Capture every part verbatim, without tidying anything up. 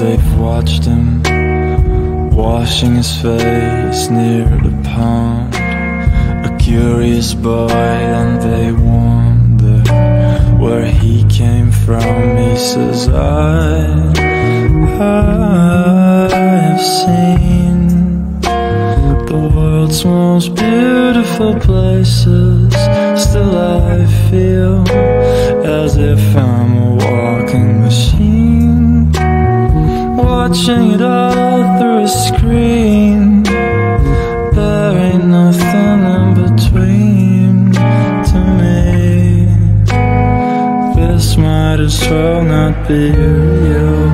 they've watched him washing his face near the pond. A curious boy, and they wonder where he came from. He says, I, I have seen the world's most beautiful places. Still I feel as if I'm a walking machine, watching it all through a screen. There ain't nothing in between to me. This might as well not be real.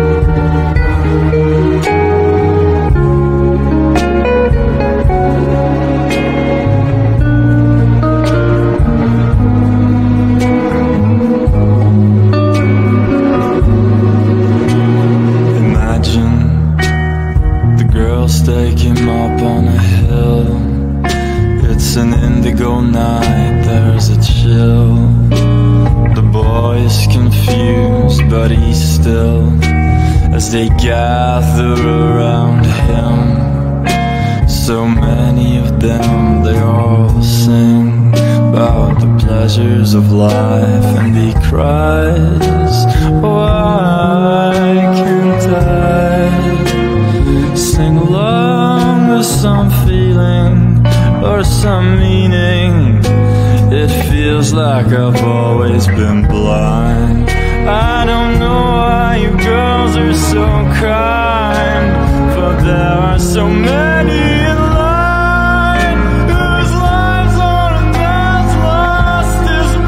Take him up on a hill. It's an indigo night, there's a chill. The boy is confused, but he's still. As they gather around him, so many of them, they all sing about the pleasures of life. And he cries, why can't I sing along with some feeling or some meaning? It feels like I've always been blind. I don't know why you girls are so kind, but there are so many in line whose lives aren't as lost as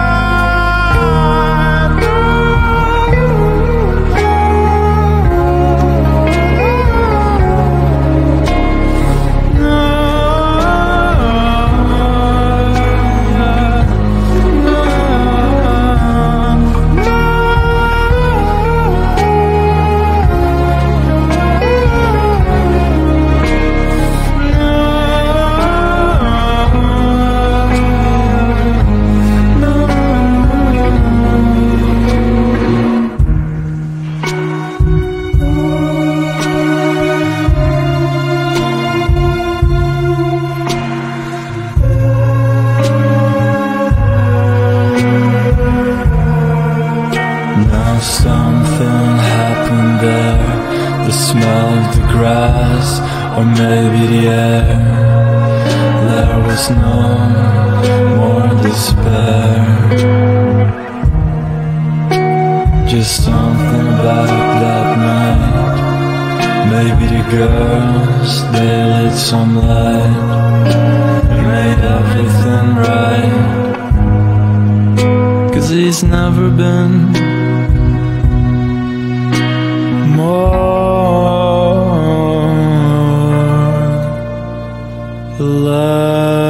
something happened there. The smell of the grass, or maybe the air. There was no more despair. Just something about that night. Maybe the girls, they lit some light and made everything right. 'Cause he's never been more alive.